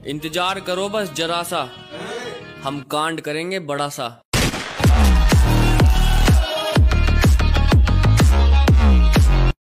इंतजार करो बस जरा सा, हम कांड करेंगे बड़ा सा।